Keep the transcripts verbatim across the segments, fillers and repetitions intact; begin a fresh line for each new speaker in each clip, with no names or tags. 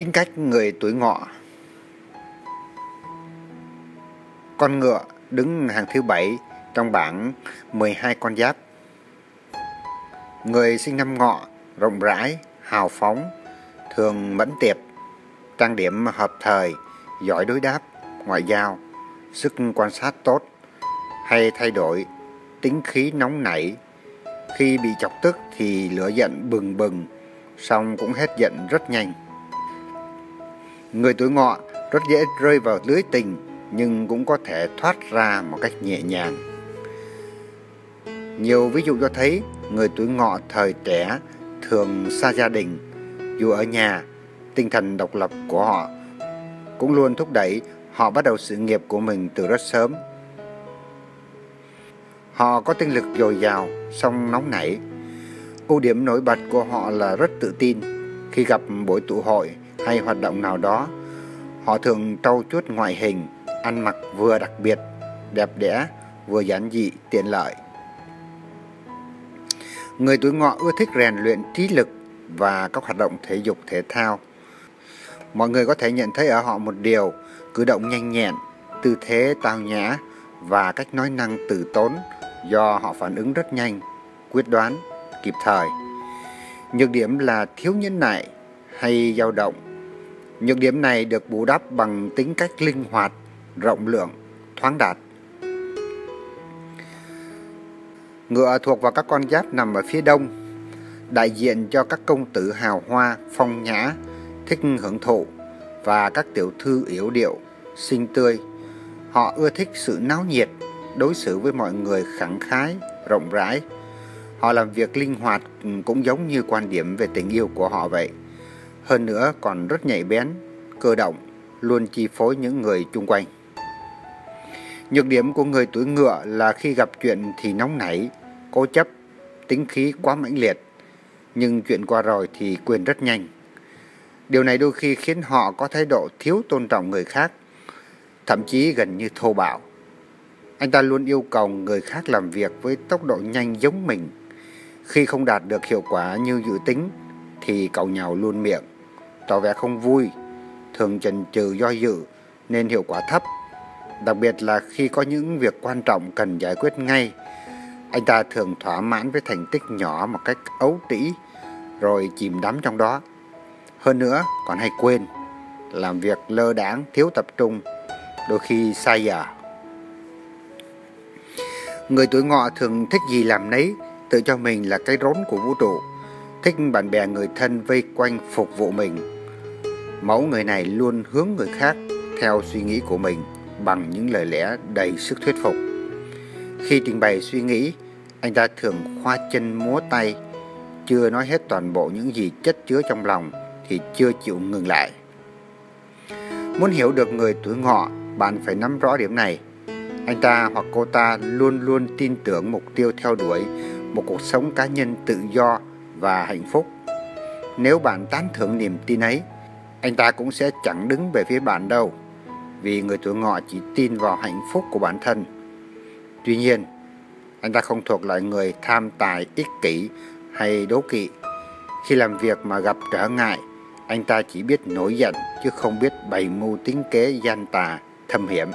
Tính cách người tuổi Ngọ. Con ngựa đứng hàng thứ bảy trong bảng mười hai con giáp. Người sinh năm Ngọ rộng rãi, hào phóng, thường mẫn tiệp, trang điểm hợp thời, giỏi đối đáp, ngoại giao, sức quan sát tốt, hay thay đổi, tính khí nóng nảy. Khi bị chọc tức thì lửa giận bừng bừng, song cũng hết giận rất nhanh. Người tuổi Ngọ rất dễ rơi vào lưới tình, nhưng cũng có thể thoát ra một cách nhẹ nhàng. Nhiều ví dụ cho thấy người tuổi Ngọ thời trẻ thường xa gia đình. Dù ở nhà, tinh thần độc lập của họ cũng luôn thúc đẩy họ bắt đầu sự nghiệp của mình từ rất sớm. Họ có tinh lực dồi dào, song nóng nảy. Ưu điểm nổi bật của họ là rất tự tin. Khi gặp buổi tụ hội hay hoạt động nào đó, họ thường trau chuốt ngoại hình, ăn mặc vừa đặc biệt, đẹp đẽ, vừa giản dị, tiện lợi. Người tuổi Ngọ ưa thích rèn luyện trí lực và các hoạt động thể dục thể thao. Mọi người có thể nhận thấy ở họ một điều: cử động nhanh nhẹn, tư thế tao nhã và cách nói năng từ tốn, do họ phản ứng rất nhanh, quyết đoán, kịp thời. Nhược điểm là thiếu nhẫn nại hay dao động. Nhược điểm này được bù đắp bằng tính cách linh hoạt, rộng lượng, thoáng đạt. Ngựa thuộc vào các con giáp nằm ở phía đông, đại diện cho các công tử hào hoa, phong nhã, thích hưởng thụ, và các tiểu thư yếu điệu, xinh tươi. Họ ưa thích sự náo nhiệt, đối xử với mọi người khẳng khái, rộng rãi. Họ làm việc linh hoạt cũng giống như quan điểm về tình yêu của họ vậy. Hơn nữa còn rất nhạy bén, cơ động, luôn chi phối những người chung quanh. Nhược điểm của người tuổi Ngựa là khi gặp chuyện thì nóng nảy, cố chấp, tính khí quá mãnh liệt, nhưng chuyện qua rồi thì quên rất nhanh. Điều này đôi khi khiến họ có thái độ thiếu tôn trọng người khác, thậm chí gần như thô bạo. Anh ta luôn yêu cầu người khác làm việc với tốc độ nhanh giống mình. Khi không đạt được hiệu quả như dự tính thì càu nhàu luôn miệng, tỏ vẻ không vui, thường chần chừ do dự nên hiệu quả thấp. Đặc biệt là khi có những việc quan trọng cần giải quyết ngay, anh ta thường thỏa mãn với thành tích nhỏ một cách ấu trĩ rồi chìm đắm trong đó. Hơn nữa còn hay quên, làm việc lơ đãng, thiếu tập trung, đôi khi sai giờ. Người tuổi Ngọ thường thích gì làm nấy, tự cho mình là cái rốn của vũ trụ, thích bạn bè người thân vây quanh phục vụ mình. Mẫu người này luôn hướng người khác theo suy nghĩ của mình bằng những lời lẽ đầy sức thuyết phục. Khi trình bày suy nghĩ, anh ta thường khoa chân múa tay, chưa nói hết toàn bộ những gì chất chứa trong lòng thì chưa chịu ngừng lại. Muốn hiểu được người tuổi Ngọ, bạn phải nắm rõ điểm này. Anh ta hoặc cô ta luôn luôn tin tưởng mục tiêu theo đuổi một cuộc sống cá nhân tự do và hạnh phúc. Nếu bạn tán thưởng niềm tin ấy, anh ta cũng sẽ chẳng đứng về phía bạn đâu, vì người tuổi Ngọ chỉ tin vào hạnh phúc của bản thân. Tuy nhiên, anh ta không thuộc loại người tham tài, ích kỷ hay đố kỵ. Khi làm việc mà gặp trở ngại, anh ta chỉ biết nổi giận chứ không biết bày mưu tính kế gian tà, thâm hiểm.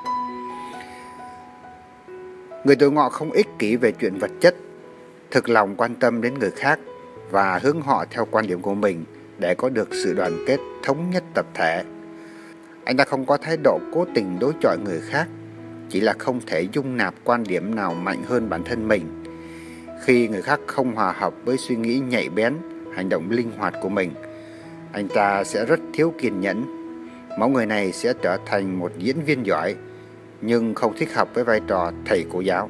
Người tuổi Ngọ không ích kỷ về chuyện vật chất, thực lòng quan tâm đến người khác và hướng họ theo quan điểm của mình để có được sự đoàn kết thống nhất tập thể. Anh ta không có thái độ cố tình đối chọi người khác, chỉ là không thể dung nạp quan điểm nào mạnh hơn bản thân mình. Khi người khác không hòa hợp với suy nghĩ nhạy bén, hành động linh hoạt của mình, anh ta sẽ rất thiếu kiên nhẫn. Mẫu người này sẽ trở thành một diễn viên giỏi, nhưng không thích hợp với vai trò thầy cô giáo.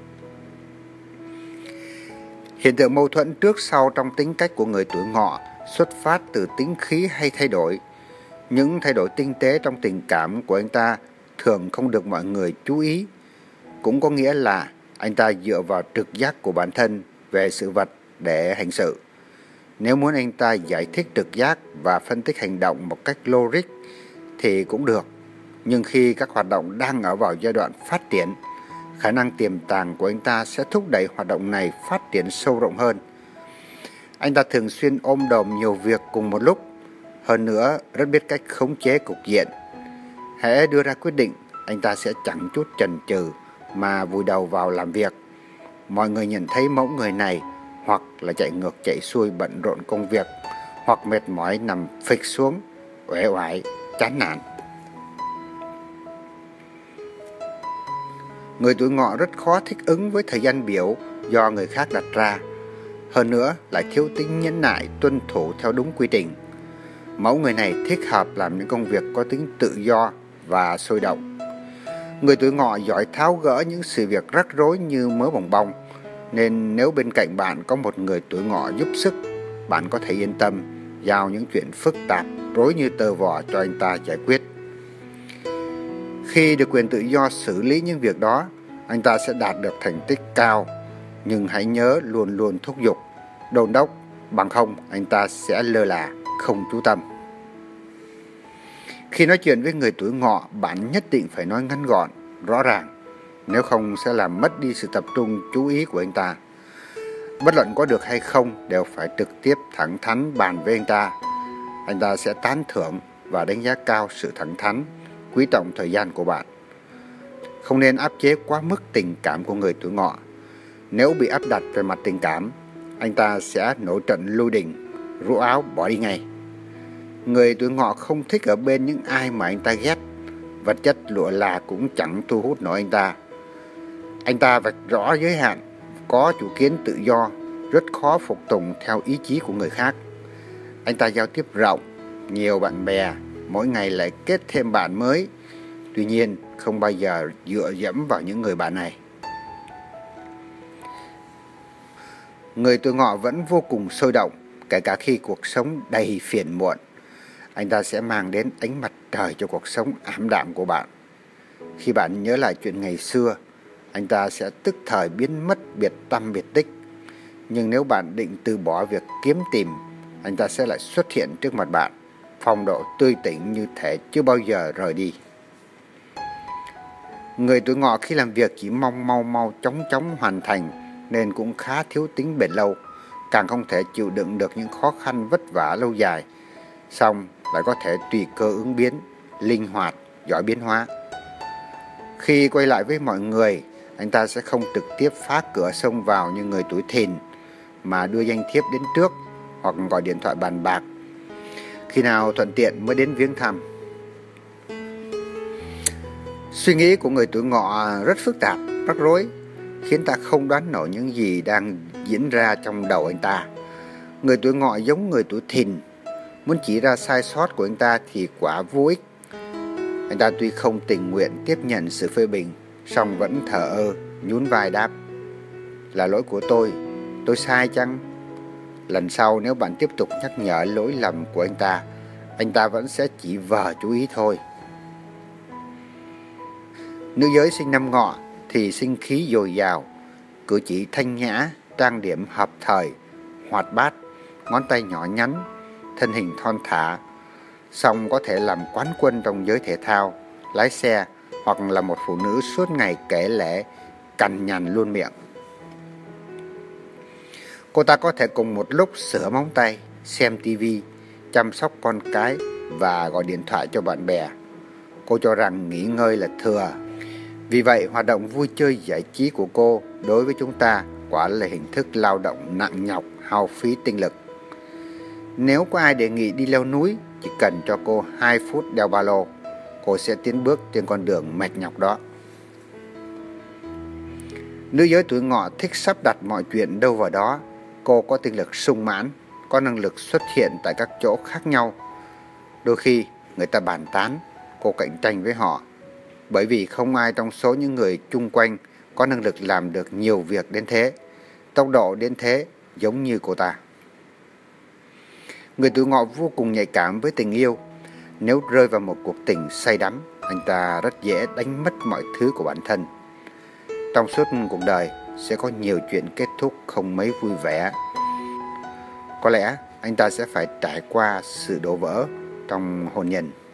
Hiện tượng mâu thuẫn trước sau trong tính cách của người tuổi Ngọ xuất phát từ tính khí hay thay đổi. Những thay đổi tinh tế trong tình cảm của anh ta thường không được mọi người chú ý. Cũng có nghĩa là anh ta dựa vào trực giác của bản thân về sự vật để hành sự. Nếu muốn anh ta giải thích trực giác và phân tích hành động một cách logic thì cũng được. Nhưng khi các hoạt động đang ở vào giai đoạn phát triển, khả năng tiềm tàng của anh ta sẽ thúc đẩy hoạt động này phát triển sâu rộng hơn. Anh ta thường xuyên ôm đồm nhiều việc cùng một lúc. Hơn nữa, rất biết cách khống chế cục diện. Hễ đưa ra quyết định, anh ta sẽ chẳng chút chần chừ mà vùi đầu vào làm việc. Mọi người nhận thấy mẫu người này hoặc là chạy ngược chạy xuôi bận rộn công việc, hoặc mệt mỏi nằm phịch xuống, uể oải, chán nản. Người tuổi Ngọ rất khó thích ứng với thời gian biểu do người khác đặt ra. Hơn nữa lại thiếu tính nhẫn nại tuân thủ theo đúng quy trình. Mẫu người này thích hợp làm những công việc có tính tự do và sôi động. Người tuổi Ngọ giỏi tháo gỡ những sự việc rắc rối như mớ bồng bong, nên nếu bên cạnh bạn có một người tuổi Ngọ giúp sức, bạn có thể yên tâm giao những chuyện phức tạp, rối như tơ vò cho anh ta giải quyết. Khi được quyền tự do xử lý những việc đó, anh ta sẽ đạt được thành tích cao. Nhưng hãy nhớ luôn luôn thúc giục, đôn đốc, bằng không anh ta sẽ lơ là, không chú tâm. Khi nói chuyện với người tuổi Ngọ, bạn nhất định phải nói ngắn gọn, rõ ràng, nếu không sẽ làm mất đi sự tập trung chú ý của anh ta. Bất luận có được hay không đều phải trực tiếp thẳng thắn bàn với anh ta. Anh ta sẽ tán thưởng và đánh giá cao sự thẳng thắn, quý trọng thời gian của bạn. Không nên áp chế quá mức tình cảm của người tuổi Ngọ. Nếu bị áp đặt về mặt tình cảm, anh ta sẽ nổi trận lôi đình, rũ áo bỏ đi ngay. Người tuổi Ngọ không thích ở bên những ai mà anh ta ghét. Vật chất lụa là cũng chẳng thu hút nổi anh ta. Anh ta vạch rõ giới hạn, có chủ kiến tự do, rất khó phục tùng theo ý chí của người khác. Anh ta giao tiếp rộng, nhiều bạn bè, mỗi ngày lại kết thêm bạn mới. Tuy nhiên, không bao giờ dựa dẫm vào những người bạn này. Người tuổi Ngọ vẫn vô cùng sôi động, kể cả khi cuộc sống đầy phiền muộn. Anh ta sẽ mang đến ánh mặt trời cho cuộc sống ảm đạm của bạn. Khi bạn nhớ lại chuyện ngày xưa, anh ta sẽ tức thời biến mất biệt tăm biệt tích. Nhưng nếu bạn định từ bỏ việc kiếm tìm, anh ta sẽ lại xuất hiện trước mặt bạn, phong độ tươi tỉnh như thể chưa bao giờ rời đi. Người tuổi Ngọ khi làm việc chỉ mong mau mau chóng chóng hoàn thành, nên cũng khá thiếu tính bền lâu, càng không thể chịu đựng được những khó khăn vất vả lâu dài, song lại có thể tùy cơ ứng biến, linh hoạt, giỏi biến hóa. Khi quay lại với mọi người, anh ta sẽ không trực tiếp phá cửa xông vào như người tuổi Thìn, mà đưa danh thiếp đến trước hoặc gọi điện thoại bàn bạc, khi nào thuận tiện mới đến viếng thăm. Suy nghĩ của người tuổi Ngọ rất phức tạp, rắc rối, khiến ta không đoán nổi những gì đang diễn ra trong đầu anh ta. Người tuổi Ngọ giống người tuổi Thìn, muốn chỉ ra sai sót của anh ta thì quả vô ích. Anh ta tuy không tình nguyện tiếp nhận sự phê bình, song vẫn thờ ơ, nhún vai đáp: là lỗi của tôi, tôi sai chăng? Lần sau nếu bạn tiếp tục nhắc nhở lỗi lầm của anh ta, anh ta vẫn sẽ chỉ vờ chú ý thôi. Nữ giới sinh năm Ngọ thì sinh khí dồi dào, cử chỉ thanh nhã, trang điểm hợp thời, hoạt bát, ngón tay nhỏ nhắn, thân hình thon thả, song có thể làm quán quân trong giới thể thao, lái xe, hoặc là một phụ nữ suốt ngày kể lể, cằn nhằn luôn miệng. Cô ta có thể cùng một lúc sửa móng tay, xem tivi, chăm sóc con cái và gọi điện thoại cho bạn bè. Cô cho rằng nghỉ ngơi là thừa. Vì vậy, hoạt động vui chơi giải trí của cô đối với chúng ta quả là hình thức lao động nặng nhọc, hao phí tinh lực. Nếu có ai đề nghị đi leo núi, chỉ cần cho cô hai phút đeo ba lô, cô sẽ tiến bước trên con đường mệt nhọc đó. Nữ giới tuổi Ngọ thích sắp đặt mọi chuyện đâu vào đó. Cô có tinh lực sung mãn, có năng lực xuất hiện tại các chỗ khác nhau. Đôi khi người ta bàn tán, cô cạnh tranh với họ, bởi vì không ai trong số những người chung quanh có năng lực làm được nhiều việc đến thế, tốc độ đến thế giống như cô ta. Người tuổi Ngọ vô cùng nhạy cảm với tình yêu. Nếu rơi vào một cuộc tình say đắm, anh ta rất dễ đánh mất mọi thứ của bản thân. Trong suốt cuộc đời sẽ có nhiều chuyện kết thúc không mấy vui vẻ. Có lẽ anh ta sẽ phải trải qua sự đổ vỡ trong hôn nhân.